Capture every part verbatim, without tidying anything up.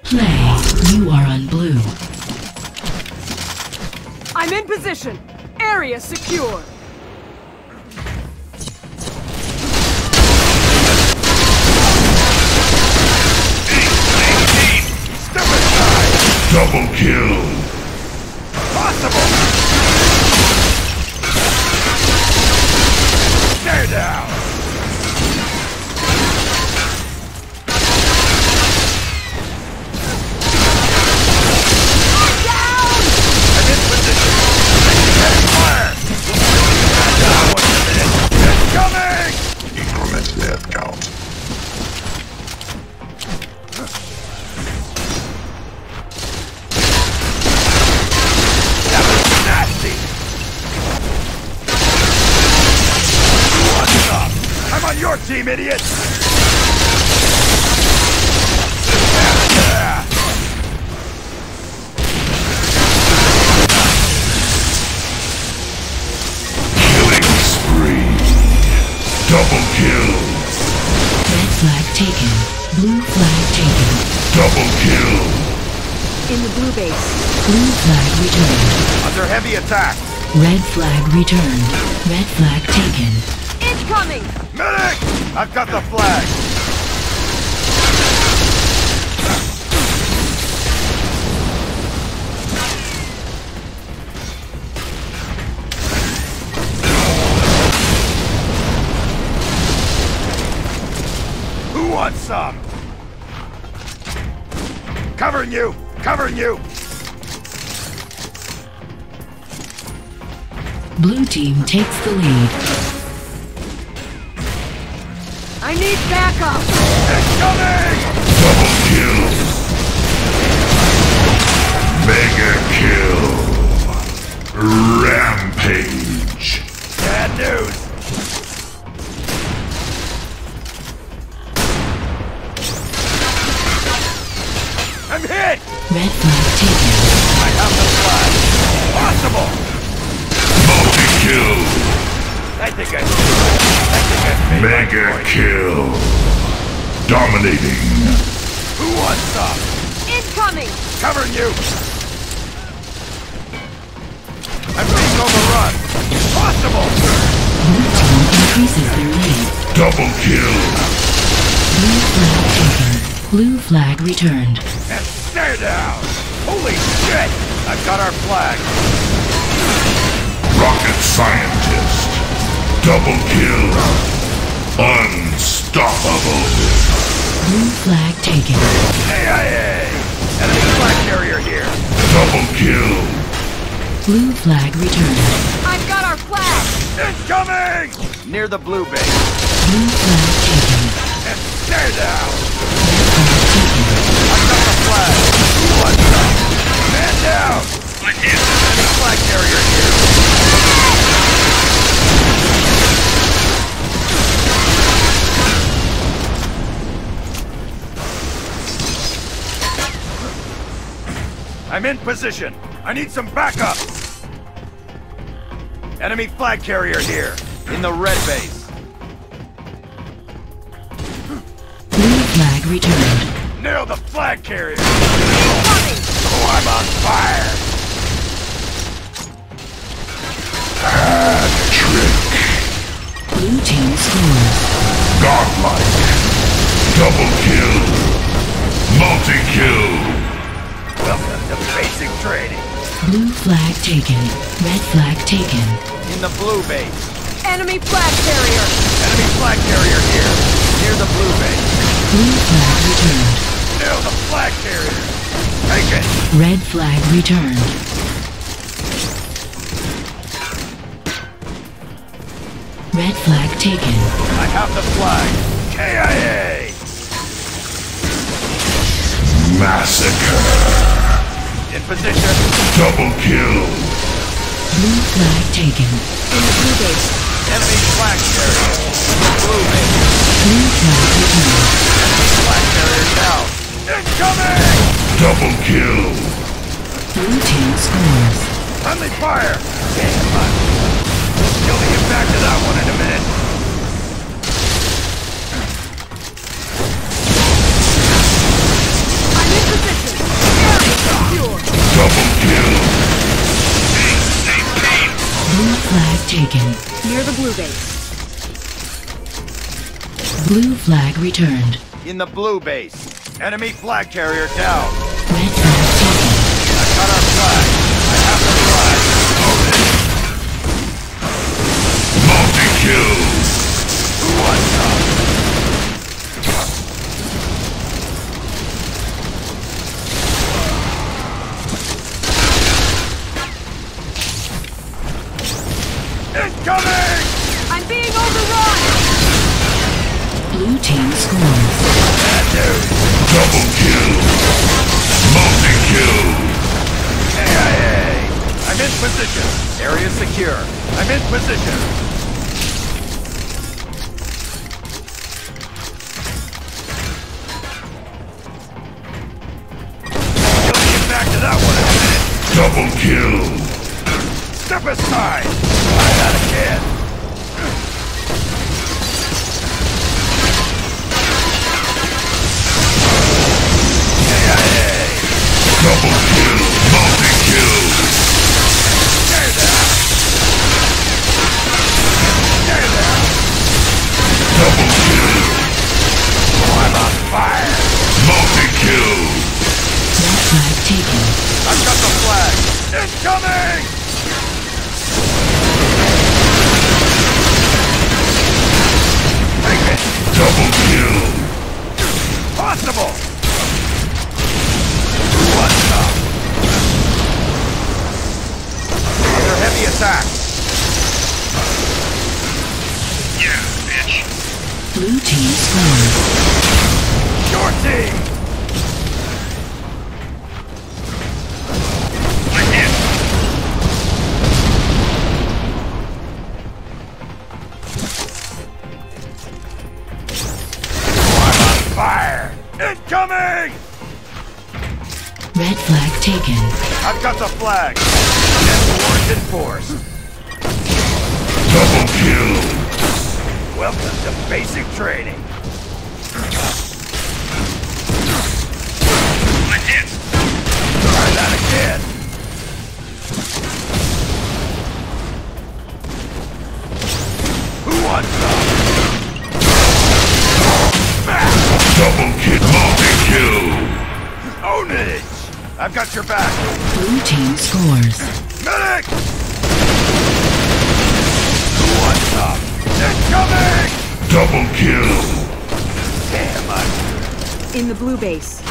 Play. You are on blue. I'm in position. Area secure. Double kill! Possible! Stare down! Down! I'm in position! Heading fire! Down one minute! It's coming! Increment death count. I'm on your team, idiot! Killing spree. Double kill. Red flag taken. Blue flag taken. Double kill. In the blue base. Blue flag returned. Under heavy attack! Red flag returned. Red flag taken. Incoming! Medic! I've got the flag! Who wants some? Covering you! Covering you! Blue team takes the lead. I need backup! Incoming! Double kill. Mega kill. Rampage. Bad news! I'm hit! Red flag taken. I have the flag! Possible! Multi-kill. I think I... I think I made my Mega point. kill. Dominating. Who wants some? Incoming! Covering you! I'm being overrun! Possible! Blue team increases their lead. Double kill. Blue flag taken. Blue flag returned. And stare down! Holy shit! I've got our flag! Rocket scientist. Double kill. Unstoppable. Blue flag taken. A I A! Enemy flag carrier here! Double kill. Blue flag returned. I've got our flag! Incoming! Near the blue base. Blue flag taken. And stare down! Red flag taken. I've got the flag! Who wants some? Man down! Enemy flag carrier here! I'm in position. I need some backup. Enemy flag carrier here, in the red base. Blue flag returned. Nail the flag carrier. Incoming! Oh, I'm on fire. Hat trick. Blue team scores. Godlike. Double kill. Multi-kill. Welcome to basic training. Blue flag taken. Red flag taken. In the blue base. Enemy flag carrier! Enemy flag carrier here, near the blue base. Blue flag returned. Nail the flag carrier. Take it. Red flag returned. Red flag taken. I have the flag. K I A. Massacre. In position. Double kill. Blue flag taken. In the blue base. Enemy flag carrier. Blue base. Blue flag returned. Enemy flag carrier down. Incoming! Double kill. Blue team scores. Friendly fire. Damn on. You'll get back to that one in a minute. I'm in position. flag taken. Near the blue base. Blue flag returned. In the blue base. Enemy flag carrier down. Red flag taken. I got our flag. I have the flag. Multi-kill. Who wants some? Incoming! I'm being overrun! Blue team scores. Bad news. Double kill. Multi-kill. A I A. I'm in position. Area secure. I'm in position. You'll get back to that one in a minute. Double kill. Step aside. Try that again. A I A. Double kill. Multi-kill. Stay there. Stay there. Double kill. Oh, I'm on fire. Multi-kill. Red flag taken. I've got the flag. Incoming! Take it. Double kill. Possible. Who wants some? Under heavy attack. Yeah, bitch. Blue team scores. Your team. Fire! Incoming! Red flag taken. I've got the flag. Death warrant enforced. Double kill. Welcome to basic training. I did. Try that again. Who wants some? Double kill. Multi-kill. Own it! I've got your back. Blue team scores. Medic! Who wants some? Incoming! Double kill. Damn, I... In the blue base.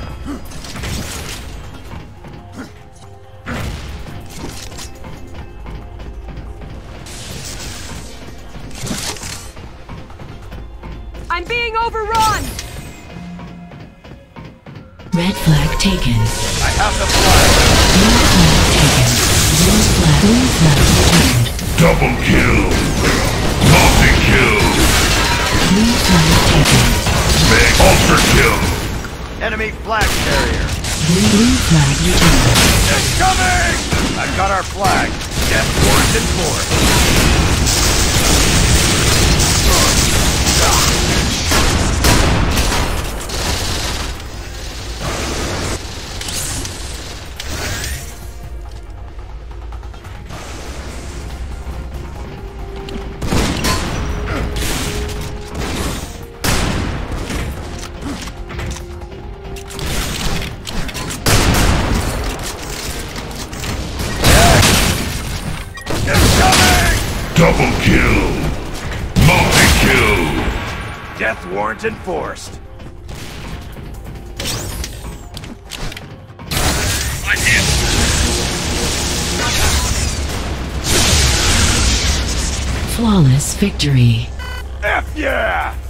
I'm being overrun! Red flag taken. I have the flag. Blue flag taken. Blue flag. Blue flag returned. Double kill. Multi-kill. Blue flag taken. Big ultra kill. Enemy flag carrier. Blue, blue flag returned. Incoming! I've got our flag. Death warrant enforced. Double kill. Multi-kill. Death warrant enforced. I did. Flawless victory. F yeah!